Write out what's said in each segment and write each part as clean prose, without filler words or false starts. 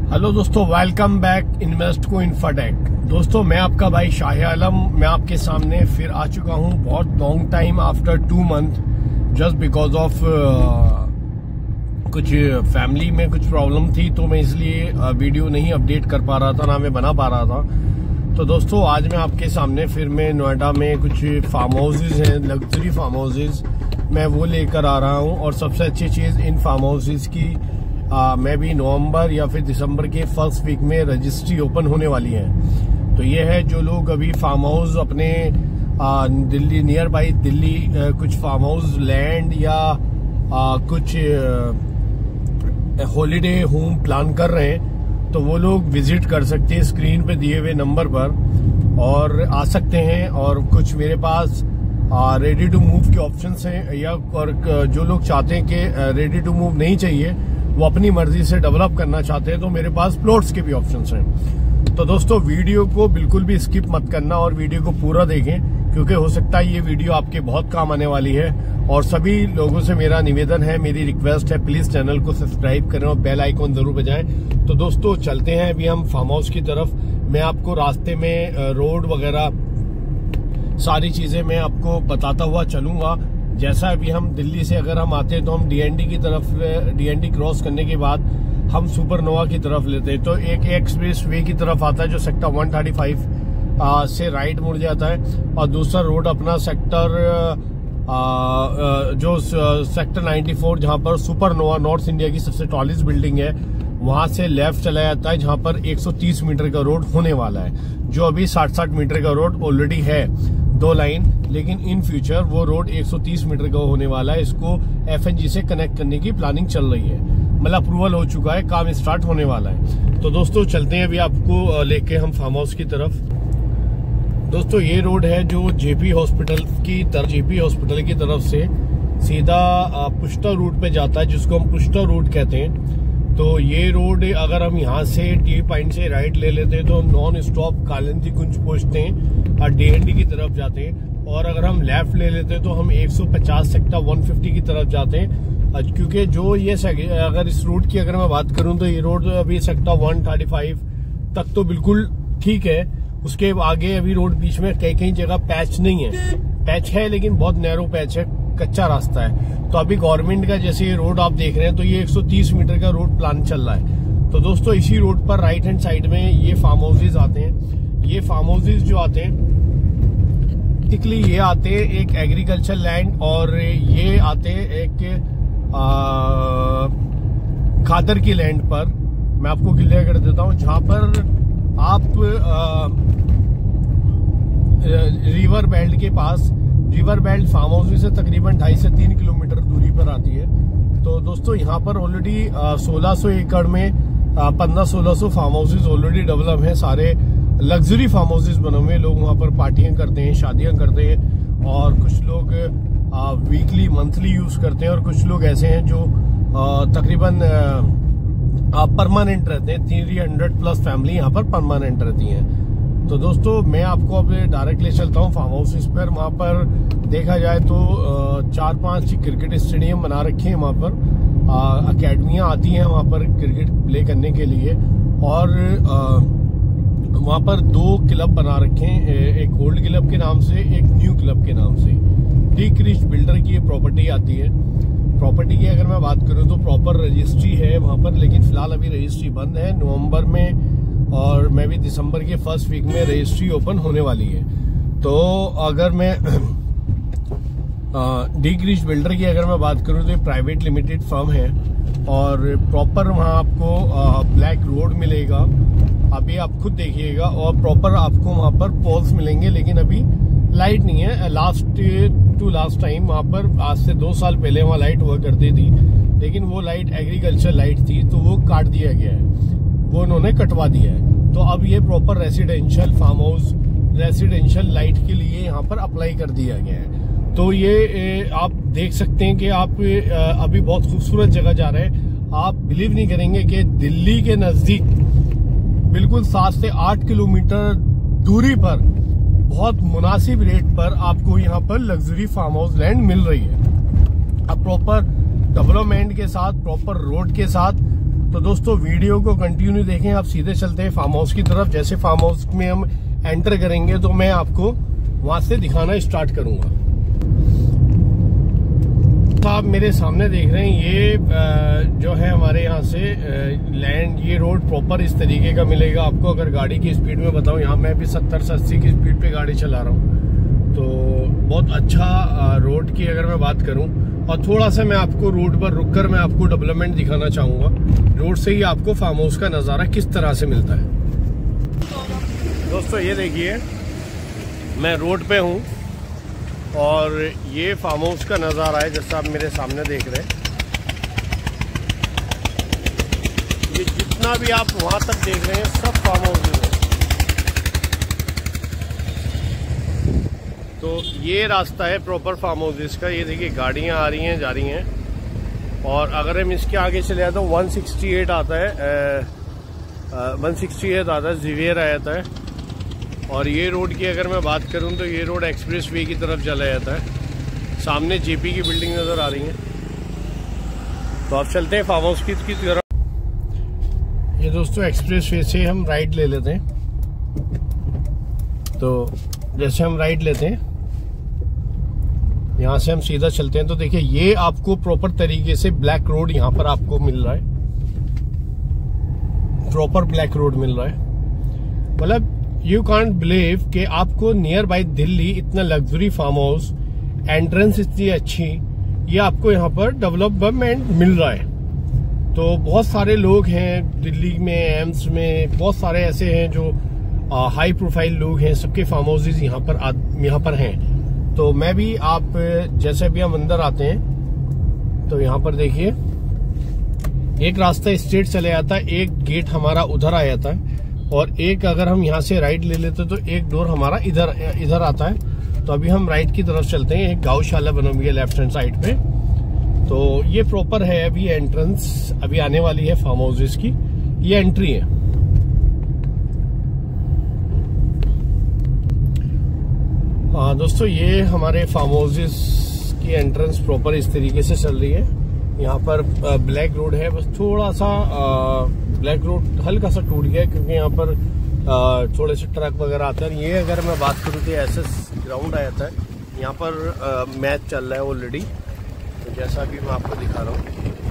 Hello दोस्तों, welcome back invest को Infotech. दोस्तों, मैं आपका भाई शाह आलम, मैं आपके सामने फिर आ चुका हूं बहुत long time after 2 month, just because of कुछ फैमिली में कुछ प्रॉब्लम थी, तो मैं इसलिए वीडियो नहीं अपडेट कर पा रहा था, ना मैं बना पा रहा था। तो दोस्तों, आज मैं आपके सामने फिर मैं नोएडा में कुछ फार्म हाउसेज हैं, लग्जरी फार्म हाउसेज, मैं वो लेकर आ रहा हूं। और सबसे अच्छी चीज, इन फार्म हाउसेज की मैं भी नवंबर या फिर दिसंबर के फर्स्ट वीक में रजिस्ट्री ओपन होने वाली है। तो ये है, जो लोग अभी फार्म हाउस अपने दिल्ली नियर बाई दिल्ली कुछ फार्म हाउस लैंड या कुछ हॉलिडे होम प्लान कर रहे हैं, तो वो लोग विजिट कर सकते हैं स्क्रीन पे दिए हुए नंबर पर और आ सकते हैं। और कुछ मेरे पास रेडी टू मूव के ऑप्शंस हैं, या और जो लोग चाहते हैं कि रेडी टू मूव नहीं चाहिए, वो अपनी मर्जी से डेवलप करना चाहते हैं, तो मेरे पास प्लॉट्स के भी ऑप्शंस हैं। तो दोस्तों, वीडियो को बिल्कुल भी स्किप मत करना और वीडियो को पूरा देखें, क्योंकि हो सकता है ये वीडियो आपके बहुत काम आने वाली है। और सभी लोगों से मेरा निवेदन है, मेरी रिक्वेस्ट है, प्लीज चैनल को सब्सक्राइब करें और बेल आइकॉन जरूर बजाएं। तो दोस्तों, चलते हैं अभी हम फार्म हाउस की तरफ। मैं आपको रास्ते में रोड वगैरह सारी चीजें मैं आपको बताता हुआ चलूंगा। जैसा अभी हम दिल्ली से अगर हम आते हैं तो हम डीएनडी की तरफ, डीएनडी क्रॉस करने के बाद हम सुपरनोवा की तरफ लेते हैं, तो एक एक्सप्रेस वे की तरफ आता है जो सेक्टर 135 से राइट मुड़ जाता है, और दूसरा रोड अपना सेक्टर जो सेक्टर 94 जहां पर सुपरनोवा नॉर्थ इंडिया की सबसे टॉलेस्ट बिल्डिंग है, वहां से लेफ्ट चला जाता है, जहां पर 130 मीटर का रोड होने वाला है। जो अभी 60-60 मीटर का रोड ऑलरेडी है, 2 लाइन, लेकिन इन फ्यूचर वो रोड 130 मीटर का होने वाला है। इसको एफएनजी से कनेक्ट करने की प्लानिंग चल रही है, मतलब अप्रूवल हो चुका है, काम स्टार्ट होने वाला है। तो दोस्तों, चलते हैं अभी आपको लेके हम फार्म हाउस की तरफ। दोस्तों, ये रोड है जो जेपी हॉस्पिटल की तरफ से सीधा पुष्टा रूट पे जाता है, जिसको हम पुष्टा रूट कहते हैं। तो ये रोड अगर हम यहाँ से टी पॉइंट से राइट ले लेते हैं तो नॉन स्टॉप कालिंदी कुंज पहुंचते हैं और डीएनडी की तरफ जाते हैं। और अगर हम लेफ्ट ले लेते हैं तो हम 150 सेक्टर 150 की तरफ जाते हैं, क्योंकि जो ये अगर इस रोड की अगर मैं बात करूं तो ये रोड अभी सेक्टर 135 तक तो बिल्कुल ठीक है। उसके आगे अभी रोड बीच में कई जगह पैच नहीं है, पैच है लेकिन बहुत नैरो पैच है, कच्चा रास्ता है। तो अभी गवर्नमेंट का जैसे ये रोड आप देख रहे हैं, तो ये 130 मीटर का रोड प्लान चल रहा है। तो दोस्तों, इसी रोड पर राइट हैंड साइड में ये फार्म हाउसेज आते हैं। ये फार्म हाउसेज जो आते हैं, टिकली ये आते हैं एक एग्रीकल्चर लैंड, और ये आते हैं एक खादर की लैंड पर। मैं आपको क्लियर कर देता हूं, जहां पर आप रिवर बेल्ट के पास, रिवर बेल्ट फार्म हाउस से तकरीबन 2.5 से 3 किलोमीटर दूरी पर आती है। तो दोस्तों, यहाँ पर ऑलरेडी 1600 एकड़ में 1500-1600 फार्म हाउसेज ऑलरेडी डेवलप हैं। सारे लग्जरी फार्म हाउसेज बने हुए हैं, लोग वहाँ पर पार्टियां करते हैं, शादियां करते हैं, और कुछ लोग वीकली मंथली यूज करते हैं, और कुछ लोग ऐसे हैं जो तकरीबन परमानेंट रहते हैं। 300+ फैमिली यहाँ पर परमानेंट रहती हैं। तो दोस्तों, मैं आपको अपने डायरेक्ट ले चलता हूँ फार्म हाउसेज पर। वहाँ पर देखा जाए तो 4-5 क्रिकेट स्टेडियम बना रखे हैं, वहाँ पर अकेडमियां आती हैं वहाँ पर क्रिकेट प्ले करने के लिए, और वहाँ पर 2 क्लब बना रखे हैं, एक ओल्ड क्लब के नाम से, एक न्यू क्लब के नाम से। डी क्रिस्ट बिल्डर की ये प्रॉपर्टी आती है। प्रॉपर्टी की अगर मैं बात करूँ तो प्रॉपर रजिस्ट्री है वहाँ पर, लेकिन फिलहाल अभी रजिस्ट्री बंद है। नवंबर में और मैं भी दिसंबर के फर्स्ट वीक में रजिस्ट्री ओपन होने वाली है। तो अगर मैं डी क्रिस्ट बिल्डर की अगर मैं बात करूँ तो ये प्राइवेट लिमिटेड फर्म है, और प्रॉपर वहाँ आपको ब्लैक रोड मिलेगा, अभी आप खुद देखिएगा, और प्रॉपर आपको वहाँ पर पोल्स मिलेंगे, लेकिन अभी लाइट नहीं है। लास्ट टाइम वहाँ पर आज से 2 साल पहले वहाँ लाइट हुआ करती थी, लेकिन वो लाइट एग्रीकल्चर लाइट थी, तो वो काट दिया गया है, वो उन्होंने कटवा दिया है। तो अब ये proper residential farm house, residential light के लिए यहाँ पर अप्लाई कर दिया गया है। तो ये आप देख सकते हैं कि आप अभी बहुत खूबसूरत जगह जा रहे हैं। आप बिलीव नहीं करेंगे कि दिल्ली के नजदीक बिल्कुल 7 से 8 किलोमीटर दूरी पर बहुत मुनासिब रेट पर आपको यहाँ पर लग्जरी फार्म हाउस लैंड मिल रही है। अब प्रॉपर डेवलपमेंट के साथ, प्रॉपर रोड के साथ, तो दोस्तों वीडियो को कंटिन्यू देखें। आप सीधे चलते हैं फार्म हाउस की तरफ। जैसे फार्म हाउस में हम एंटर करेंगे तो मैं आपको वहां से दिखाना स्टार्ट करूंगा। तो आप मेरे सामने देख रहे हैं ये जो है हमारे यहाँ से लैंड, ये रोड प्रॉपर इस तरीके का मिलेगा आपको। अगर गाड़ी की स्पीड में बताऊं, यहाँ मैं भी 70 से 80 की स्पीड पे गाड़ी चला रहा हूँ, तो बहुत अच्छा रोड की अगर मैं बात करूं। और थोड़ा सा मैं आपको रोड पर रुककर मैं आपको डेवलपमेंट दिखाना चाहूंगा। रोड से ही आपको फार्म हाउस का नज़ारा किस तरह से मिलता है। दोस्तों ये देखिए, मैं रोड पे हूँ और ये फार्म हाउस का नज़ारा है जैसा आप मेरे सामने देख रहे हैं। ये जितना भी आप वहाँ तक देख रहे हैं सब फार्म हाउस है। तो ये रास्ता है प्रॉपर फार्म हाउस का। ये देखिए गाड़ियाँ आ रही हैं जा रही हैं। और अगर हम इसके आगे चले जाते तो 168 आता है, 168 आता है, ज़िवियर आ जाता है। और ये रोड की अगर मैं बात करूं तो ये रोड एक्सप्रेस वे की तरफ चला जाता है। सामने जेपी की बिल्डिंग नज़र आ रही है। तो आप चलते हैं फार्म हाउस की तरफ। ये दोस्तों एक्सप्रेस वे से हम राइट ले लेते हैं। तो जैसे हम राइट लेते हैं, यहाँ से हम सीधा चलते हैं तो देखिए ये आपको प्रॉपर तरीके से ब्लैक रोड यहाँ पर आपको मिल रहा है। प्रॉपर ब्लैक रोड मिल रहा है। मतलब यू कांट बिलीव कि आपको नियर बाय दिल्ली इतना लग्जरी फार्म हाउस, एंट्रेंस इतनी अच्छी, ये आपको यहाँ पर डेवलपमेंट मिल रहा है। तो बहुत सारे लोग हैं दिल्ली में, एम्स में, बहुत सारे ऐसे हैं जो हाई प्रोफाइल लोग हैं, सबके फार्म हाउसेज यहाँ पर हैं। तो मैं भी, आप जैसे भी हम अंदर आते हैं तो यहाँ पर देखिए एक रास्ता स्ट्रेट चले जाता है, एक गेट हमारा उधर आ जाता है और एक अगर हम यहाँ से राइट ले लेते तो एक डोर हमारा इधर आता है। तो अभी हम राइट की तरफ चलते हैं। एक गौशाला बनी हुई है लेफ्ट हैंड साइड पे। तो ये प्रॉपर है अभी एंट्रेंस, अभी आने वाली है फार्म हाउसेस की, ये एंट्री है। हाँ दोस्तों, ये हमारे फार्म हाउसेस की एंट्रेंस प्रॉपर इस तरीके से चल रही है। यहाँ पर ब्लैक रोड है, बस थोड़ा सा ब्लैक रोड हल्का सा टूट गया क्योंकि यहाँ पर थोड़े से ट्रक वगैरह आते हैं। ये अगर मैं बात करूँ तो एसएस ग्राउंड आ जाता है। यहाँ पर मैच चल रहा है ऑलरेडी, तो जैसा भी मैं आपको दिखा रहा हूँ।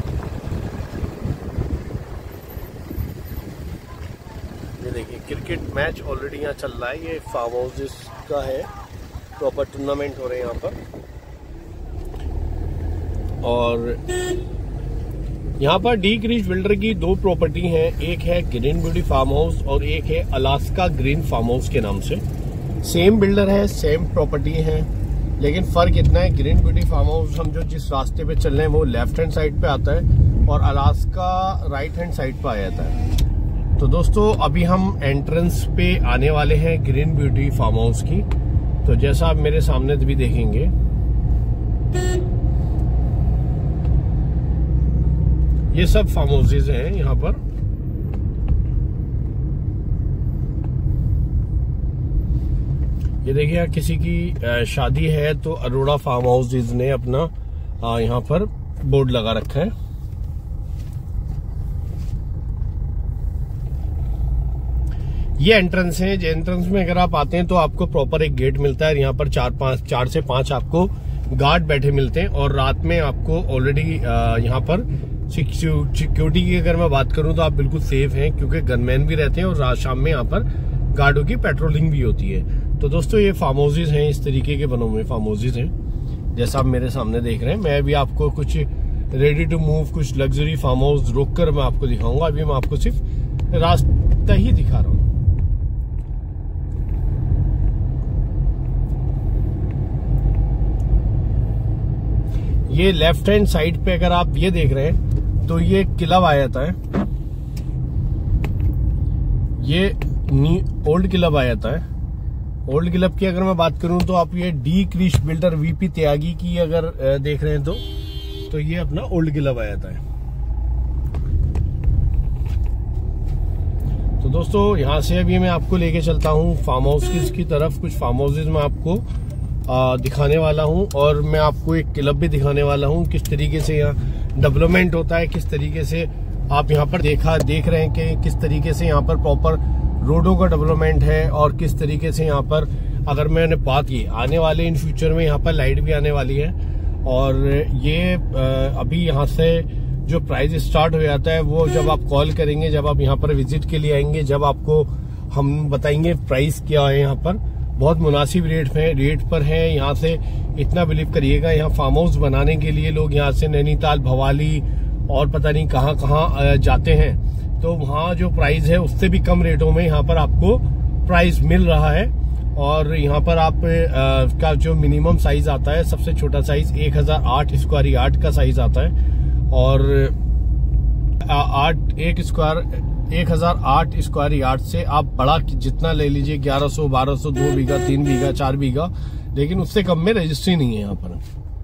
ये देखिए क्रिकेट मैच ऑलरेडी यहाँ चल रहा है। ये फार्म हाउसेस का है, प्रॉपर टूर्नामेंट हो रहे हैं यहाँ पर। और यहाँ पर डी क्रिश बिल्डर की दो प्रॉपर्टी हैं, एक है ग्रीन ब्यूटी फार्म हाउस और एक है अलास्का ग्रीन फार्म हाउस के नाम से। सेम बिल्डर है, सेम प्रॉपर्टी है, लेकिन फर्क इतना है ग्रीन ब्यूटी फार्म हाउस हम जो जिस रास्ते पे चल रहे हैं वो लेफ्ट हैंड साइड पे आता है और अलास्का राइट हैंड साइड पे आ जाता है। तो दोस्तों अभी हम एंट्रेंस पे आने वाले हैं ग्रीन ब्यूटी फार्म हाउस की। तो जैसा आप मेरे सामने भी देखेंगे, ये सब फार्म हाउसेज हैं यहाँ पर। ये देखिए किसी की शादी है तो अरोड़ा फार्म हाउसेज ने अपना यहाँ पर बोर्ड लगा रखा है। ये एंट्रेंस है। एंट्रेंस में अगर आप आते हैं तो आपको प्रॉपर एक गेट मिलता है। यहाँ पर 4 से 5 आपको गार्ड बैठे मिलते हैं और रात में आपको ऑलरेडी यहाँ पर सिक्योरिटी की अगर मैं बात करूं तो आप बिल्कुल सेफ हैं क्योंकि गनमैन भी रहते हैं और रात शाम में यहाँ पर गार्डों की पेट्रोलिंग भी होती है। तो दोस्तों ये फार्म हाउसेज हैं, इस तरीके के बने हुए फार्म हाउसेज हैं जैसा आप मेरे सामने देख रहे हैं। मैं भी आपको कुछ रेडी टू मूव, कुछ लग्जरी फार्म हाउस रोक कर मैं आपको दिखाऊंगा। अभी मैं आपको सिर्फ रास्ता ही दिखा रहा हूँ। ये लेफ्ट हैंड साइड पे अगर आप ये देख रहे हैं तो ये किला आ जाता है, ये ओल्ड क्लब आ जाता है। ओल्ड क्लब की अगर मैं बात करूं तो आप ये D Krish builder VP Tyagi की अगर देख रहे हैं तो ये अपना ओल्ड क्लब आ जाता है। तो दोस्तों यहाँ से अभी मैं आपको लेके चलता हूँ फार्म हाउस की तरफ। कुछ फार्म हाउसेज में आपको दिखाने वाला हूँ और मैं आपको एक क्लब भी दिखाने वाला हूँ, किस तरीके से यहाँ डेवलपमेंट होता है, किस तरीके से आप यहाँ पर देख रहे हैं कि किस तरीके से यहाँ पर प्रॉपर रोडों का डेवलपमेंट है और किस तरीके से यहाँ पर, अगर मैंने बात की आने वाले इन फ्यूचर में यहाँ पर लाइट भी आने वाली है। और ये अभी यहाँ से जो प्राइस स्टार्ट हो जाता है वो जब आप कॉल करेंगे, जब आप यहाँ पर विजिट के लिए आएंगे, जब आपको हम बताएंगे प्राइस क्या है। यहाँ पर बहुत मुनासिब रेट पर है। यहाँ से इतना बिलीव करिएगा, यहाँ फार्म हाउस बनाने के लिए लोग यहाँ से नैनीताल, भवाली और पता नहीं कहाँ जाते हैं, तो वहाँ जो प्राइस है उससे भी कम रेटों में यहाँ पर आपको प्राइस मिल रहा है। और यहाँ पर आप का जो मिनिमम साइज आता है, सबसे छोटा साइज 1008 स्क्वायर यार्ड का साइज आता है, और 1008 स्क्वायर यार्ड से आप बड़ा जितना ले लीजिए, 1100, 1200, 2 बीघा, 3 बीघा, 4 बीघा, लेकिन उससे कम में रजिस्ट्री नहीं है यहाँ पर।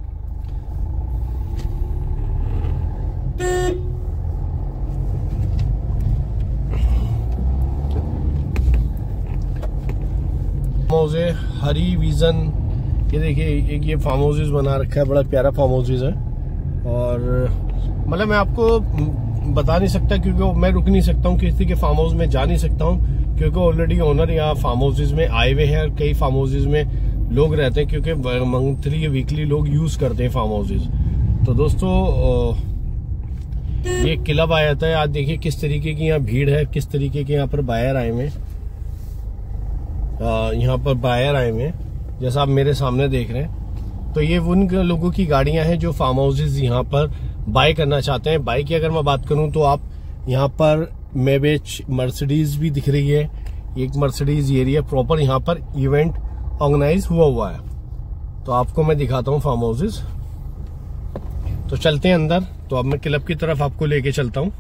हाउस है हरी विजन, ये देखिए एक ये फार्म हाउसेज बना रखा है, बड़ा प्यारा फार्म हाउसेज है। और मतलब मैं आपको बता नहीं सकता क्योंकि मैं रुक नहीं सकता हूँ, किसी के फार्म हाउस में जा नहीं सकता हूँ, क्योंकि ऑलरेडी ओनर यहाँ फार्म हाउसेज में आए हुए हैं और कई फार्म हाउसेज में लोग रहते हैं, क्योंकि मंथली या वीकली लोग यूज करते हैं फार्म हाउसेज। तो दोस्तों ये क्लब आया था, आज देखिए किस तरीके की यहाँ भीड़ है, किस तरीके के यहाँ पर बायर आए हुए, यहाँ पर बायर आए हुए, जैसा आप मेरे सामने देख रहे हैं। तो ये उन लोगों की गाड़ियां हैं जो फार्म हाउसेज यहाँ पर बाय करना चाहते हैं। बाय की अगर मैं बात करूं तो आप यहाँ पर मेबेच मर्सिडीज भी दिख रही है, एक मर्सिडीज एरिया प्रॉपर यहाँ पर इवेंट ऑर्गेनाइज हुआ है। तो आपको मैं दिखाता हूँ फार्म हाउसेज। तो चलते हैं अंदर। तो अब मैं क्लब की तरफ आपको लेके चलता हूँ।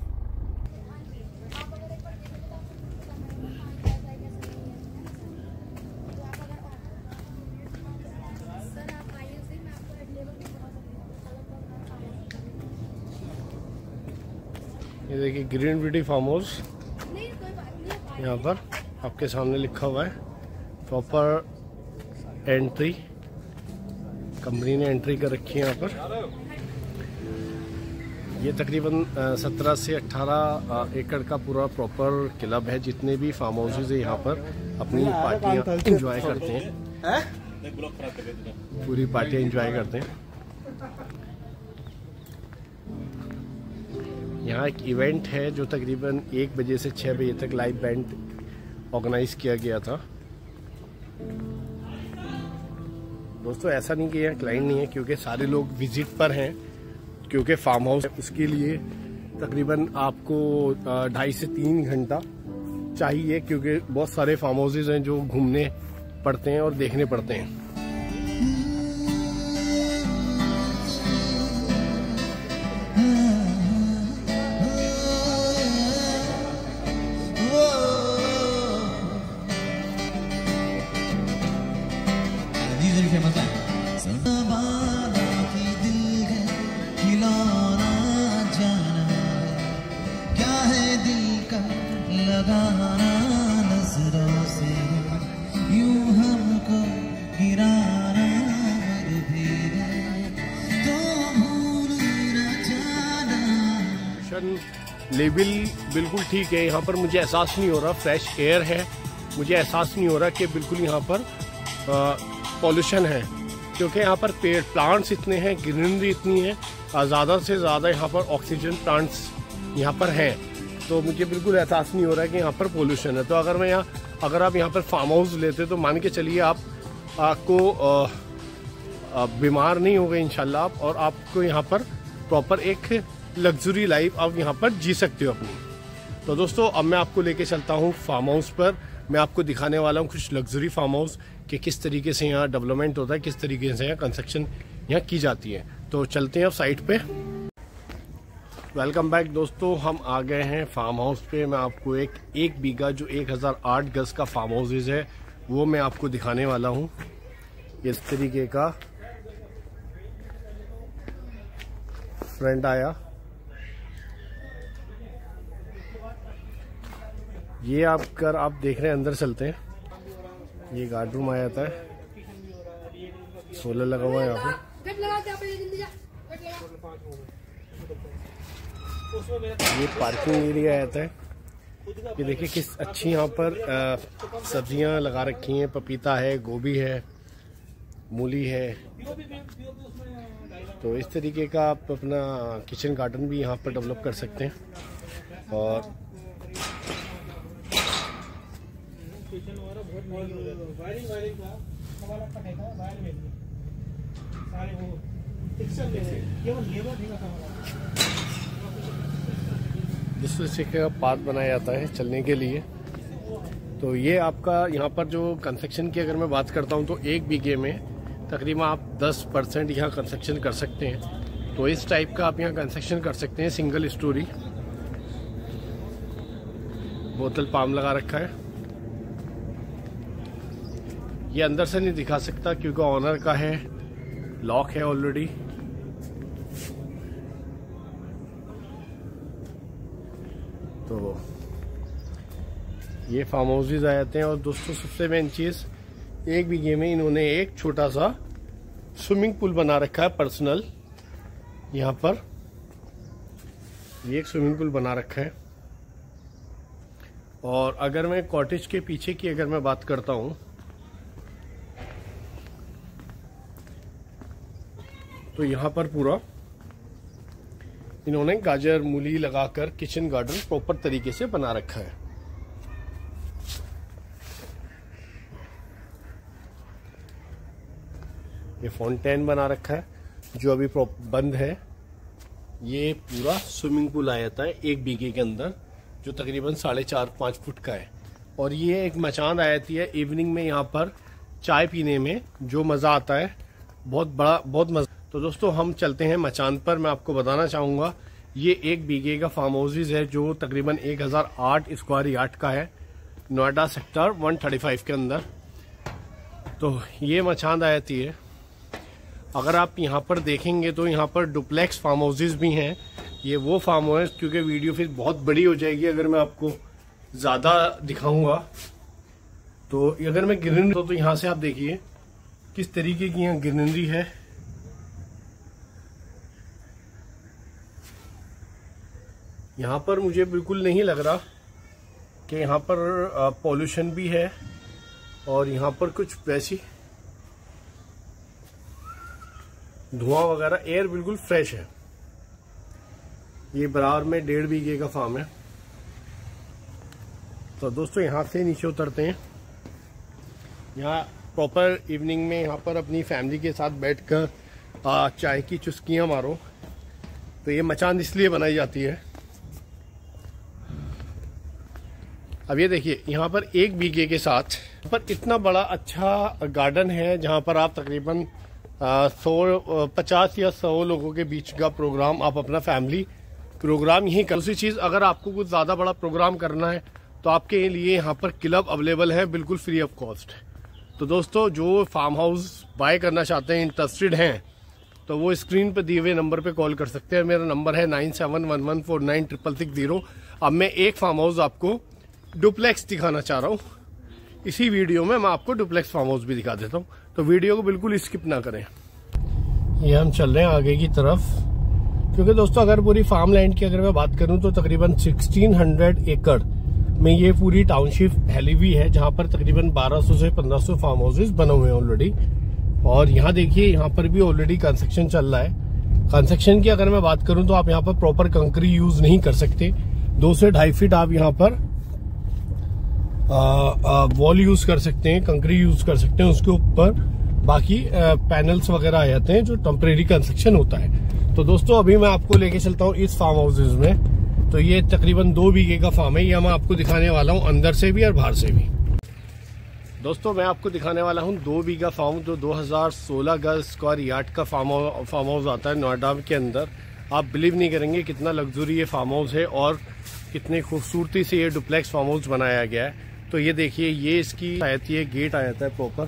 ये देखिए ग्रीन ब्यूटी फार्म हाउस, यहाँ पर आपके सामने लिखा हुआ है, प्रॉपर एंट्री कंपनी ने एंट्री कर रखी है यहाँ पर। ये तकरीबन 17 से 18 एकड़ का पूरा प्रॉपर क्लब है। जितने भी फार्म हाउसेज है यहाँ पर अपनी पार्टियां एंजॉय करते हैं, पूरी पार्टियां एंजॉय करते हैं। यहाँ एक इवेंट है जो तकरीबन 1 बजे से 6 बजे तक लाइव बैंड ऑर्गेनाइज किया गया था। दोस्तों ऐसा नहीं कि यहाँ क्लाइंट नहीं है, क्योंकि सारे लोग विजिट पर हैं, क्योंकि फार्म हाउस उसके लिए तकरीबन आपको 2.5 से 3 घंटा चाहिए, क्योंकि बहुत सारे फार्म हाउसेज हैं जो घूमने पड़ते हैं और देखने पड़ते हैं। लगाना नजरों से यूं हमको गिराना तो भूल न जाना। लेवल बिल्कुल ठीक है। यहाँ पर मुझे एहसास नहीं हो रहा फ्रेश एयर है, मुझे एहसास नहीं हो रहा कि बिल्कुल यहाँ पर पॉल्यूशन है, क्योंकि यहाँ पर पेड़ प्लांट्स इतने हैं, ग्रीनरी इतनी है, ज़्यादा से ज़्यादा यहाँ पर ऑक्सीजन प्लांट्स यहाँ पर हैं। तो मुझे बिल्कुल एहसास नहीं हो रहा है कि यहाँ पर पोल्यूशन है। तो अगर आप यहाँ पर फार्म हाउस लेते तो मान के चलिए आपको बीमार नहीं होगा इंशाल्लाह आप, और आपको यहाँ पर प्रॉपर एक लग्जरी लाइफ आप यहाँ पर जी सकते हो अपनी। तो दोस्तों अब मैं आपको लेके चलता हूँ फार्म हाउस पर। मैं आपको दिखाने वाला हूँ कुछ लग्जरी फार्म हाउस कि किस तरीके से यहाँ डेवलपमेंट होता है, किस तरीके से यहाँ कंस्ट्रक्शन यहाँ की जाती है। तो चलते हैं अब साइट पे। वेलकम बैक दोस्तों, हम आ गए हैं फार्म हाउस पे। मैं आपको एक बीघा जो 1008 गज का फार्म हाउसेज है वो मैं आपको दिखाने वाला हूँ। इस तरीके का फ्रंट आया, ये आप देख रहे हैं अंदर चलते हैं। ये गार्ड रूम आ जाता है, सोलर लगा हुआ है यहाँ पे। ये पार्किंग एरिया आता है। ये देखिए किस अच्छी यहाँ पर सब्जियां लगा रखी हैं, पपीता है, गोभी है, मूली है। तो इस तरीके का आप अपना किचन गार्डन भी यहाँ पर डेवलप कर सकते हैं। और जिस तरीके का पाथ बनाया जाता है चलने के लिए। तो ये आपका यहाँ पर जो कंस्ट्रक्शन की अगर मैं बात करता हूँ तो 1 बीघे में तकरीबन आप 10% यहाँ कंस्ट्रक्शन कर सकते हैं। तो इस टाइप का आप यहाँ कंस्ट्रक्शन कर सकते हैं। सिंगल स्टोरी, बोतल पाम लगा रखा है। ये अंदर से नहीं दिखा सकता क्योंकि ऑनर का है, लॉक है ऑलरेडी। तो ये फार्म हाउसेज आ जाते हैं। और दोस्तों सबसे मेन चीज, 1 बीघे में इन्होंने एक छोटा सा स्विमिंग पूल बना रखा है पर्सनल। यहाँ पर ये एक स्विमिंग पूल बना रखा है। और अगर मैं कॉटेज के पीछे की अगर मैं बात करता हूं तो यहाँ पर पूरा इन्होंने गाजर मूली लगाकर किचन गार्डन प्रॉपर तरीके से बना रखा है। ये फाउंटेन बना रखा है जो अभी बंद है। ये पूरा स्विमिंग पूल आ जाता है 1 बीघे के अंदर, जो तकरीबन 4.5-5 फुट का है। और ये एक मचान आ जाती है इवनिंग में यहाँ पर चाय पीने में, जो मजा आता है, बहुत बड़ा, बहुत मजा। तो दोस्तों हम चलते हैं मचान पर। मैं आपको बताना चाहूंगा ये 1 बीघे का फार्म हाउसेज है जो तकरीबन 1008 स्क्वायर यार्ड का है, नोएडा सेक्टर 135 के अंदर। तो ये मचान आ जाती है। अगर आप यहाँ पर देखेंगे तो यहाँ पर डुप्लेक्स फार्म हाउसेज भी हैं। ये वो फार्म हाउस, क्योंकि वीडियो फिर बहुत बड़ी हो जाएगी अगर मैं आपको ज्यादा दिखाऊंगा। तो अगर मैं ग्रीनरी तो यहाँ से आप देखिए किस तरीके की यहाँ ग्रीनरी है। यहाँ पर मुझे बिल्कुल नहीं लग रहा कि यहाँ पर पॉल्यूशन भी है। और यहाँ पर कुछ वैसी धुआं वगैरह, एयर बिल्कुल फ्रेश है। ये बराबर में 1.5 बीघे का फार्म है। तो दोस्तों यहाँ से नीचे उतरते हैं। यहाँ प्रॉपर इवनिंग में यहाँ पर अपनी फैमिली के साथ बैठकर चाय की चुस्कियां मारो। तो ये मचान इसलिए बनाई जाती है। अब ये देखिए यहाँ पर 1 बीघे के साथ पर इतना बड़ा अच्छा गार्डन है जहाँ पर आप तकरीबन 50 या 100 लोगों के बीच का प्रोग्राम आप अपना फैमिली प्रोग्राम यही कर। दूसरी चीज, अगर आपको कुछ ज्यादा बड़ा प्रोग्राम करना है तो आपके लिए यहाँ पर क्लब अवेलेबल है, बिल्कुल फ्री ऑफ कॉस्ट। तो दोस्तों जो फार्म हाउस बाय करना चाहते हैं, इंटरेस्टेड हैं, तो वो स्क्रीन पर दिए हुए नंबर पे कॉल कर सकते हैं। मेरा नंबर है 9711496660। अब मैं एक फार्म हाउस आपको डुप्लेक्स दिखाना चाह रहा हूँ। इसी वीडियो में मैं आपको डुप्लेक्स फार्म हाउस भी दिखा देता हूँ, तो वीडियो को बिल्कुल स्किप ना करें। ये हम चल रहे हैं आगे की तरफ, क्योंकि दोस्तों अगर पूरी फार्म लैंड की अगर मैं बात करूं तो तकरीबन 1600 एकड़ में ये पूरी टाउनशिप फैली हुई है, जहां पर तकरीबन 1200 से 1500 फार्म हाउसेज बने हुए हैं ऑलरेडी। और यहाँ देखिए यहाँ पर भी ऑलरेडी कंस्ट्रक्शन चल रहा है। कंस्ट्रक्शन की अगर मैं बात करूं तो आप यहाँ पर प्रॉपर कंक्रीट यूज नहीं कर सकते। 2 से 2.5 फीट आप यहाँ पर वॉल यूज कर सकते हैं, कंक्रीट यूज कर सकते हैं। उसके ऊपर बाकी पैनल्स वगैरह आ जाते हैं जो टेम्परेरी कंस्ट्रक्शन होता है। तो दोस्तों अभी मैं आपको लेके चलता हूँ इस फार्म हाउसेज में। तो ये तकरीबन 2 बीघे का फार्म है। ये मैं आपको दिखाने वाला हूँ अंदर से भी और बाहर से भी। दोस्तों मैं आपको दिखाने वाला हूँ 2 बीघा फार्म जो 2016 गज स्क्वायर यार्ड का फार्म हाउस आता है नोएडा के अंदर। आप बिलीव नहीं करेंगे कितना लग्जरी ये फार्म हाउस है और कितनी खूबसूरती से ये डुप्लेक्स फार्म हाउस बनाया गया है। तो ये देखिए ये इसकी आती है, गेट आ जाता है प्रॉपर।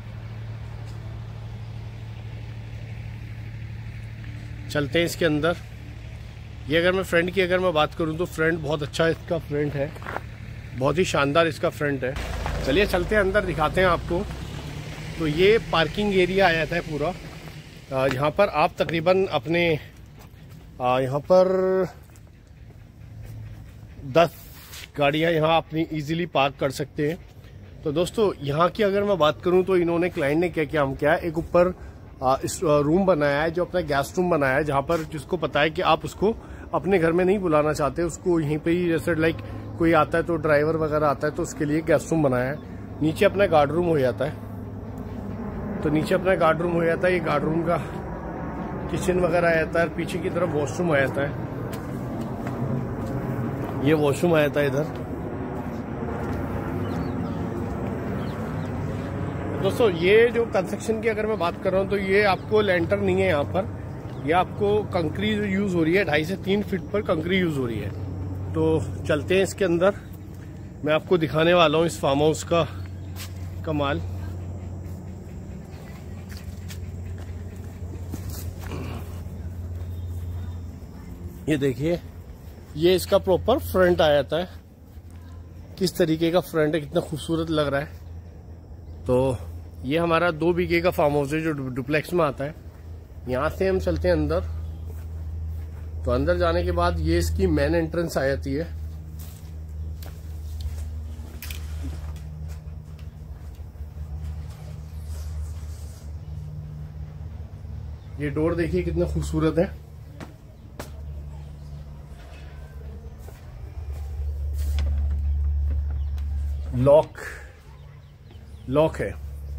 चलते हैं इसके अंदर। ये अगर मैं फ्रंट की अगर मैं बात करूं तो फ्रंट बहुत अच्छा इसका फ्रंट है, बहुत ही शानदार इसका फ्रंट है। चलिए चलते हैं अंदर, दिखाते हैं आपको। तो ये पार्किंग एरिया आ जाता है पूरा, यहाँ पर आप तकरीबन अपने यहाँ पर 10 गाड़ियां यहाँ अपनी इजीली पार्क कर सकते हैं। तो दोस्तों यहाँ की अगर मैं बात करूँ तो इन्होंने क्लाइंट ने क्या किया, एक ऊपर इस रूम बनाया है जो अपना गेस्ट रूम बनाया है, जहाँ पर जिसको पता है कि आप उसको अपने घर में नहीं बुलाना चाहते, उसको यहीं पे ही जैसे लाइक कोई आता है तो ड्राइवर वगैरह आता है तो उसके लिए गेस्ट रूम बनाया है। नीचे अपना गार्ड रूम हो जाता है, तो नीचे अपना गार्ड रूम हो जाता है। ये गार्ड रूम का किचन वगैरह आ जाता है, पीछे की तरफ वॉशरूम आ जाता है, ये वॉशरूम आ जाता है इधर। दोस्तों ये जो कंस्ट्रक्शन की अगर मैं बात कर रहा हूँ तो ये आपको लेंटर नहीं है यहाँ पर, ये आपको कंक्रीट यूज हो रही है, 2.5 से 3 फीट पर कंक्रीट यूज हो रही है। तो चलते हैं इसके अंदर, मैं आपको दिखाने वाला हूँ इस फार्म हाउस का कमाल। ये देखिए, ये इसका प्रॉपर फ्रंट आ जाता है, किस तरीके का फ्रंट है, कितना खूबसूरत लग रहा है। तो ये हमारा 2 बीघे का फार्म हाउस है जो डुप्लेक्स में आता है। यहां से हम चलते हैं अंदर, तो अंदर जाने के बाद ये इसकी मेन एंट्रेंस आ जाती है। ये डोर देखिए कितना खूबसूरत है, लॉक है।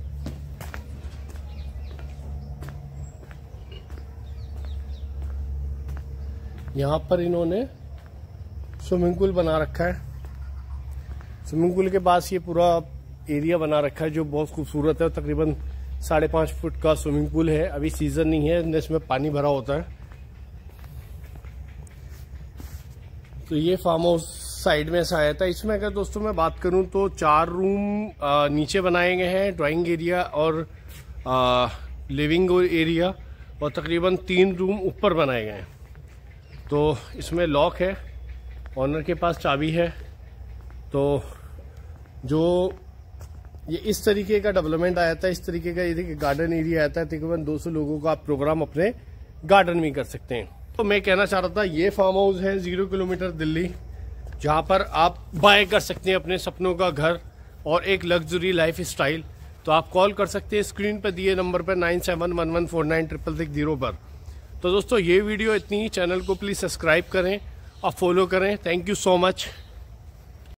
यहाँ पर इन्होंने स्विमिंग पूल बना रखा है, स्विमिंग पूल के पास ये पूरा एरिया बना रखा है जो बहुत खूबसूरत है। तकरीबन 5.5 फुट का स्विमिंग पूल है, अभी सीजन नहीं है, इसमें पानी भरा होता है। तो ये फार्म हाउस साइड में ऐसा आया था। इसमें अगर दोस्तों मैं बात करूं तो 4 रूम नीचे बनाए गए हैं, ड्राइंग एरिया और लिविंग एरिया, और तकरीबन 3 रूम ऊपर बनाए गए हैं। तो इसमें लॉक है, ऑनर के पास चाबी है। तो जो ये इस तरीके का डेवलपमेंट आया था, इस तरीके का ये गार्डन एरिया आता है, तकरीबन 200 लोगों का आप प्रोग्राम अपने गार्डन में कर सकते हैं। तो मैं कहना चाह रहा था, ये फार्म हाउस है 0 किलोमीटर दिल्ली, जहां पर आप बाय कर सकते हैं अपने सपनों का घर और एक लग्जरी लाइफ स्टाइल। तो आप कॉल कर सकते हैं स्क्रीन पर दिए नंबर पर 9711496660 पर। तो दोस्तों ये वीडियो इतनी ही, चैनल को प्लीज़ सब्सक्राइब करें और फॉलो करें। Thank you so much.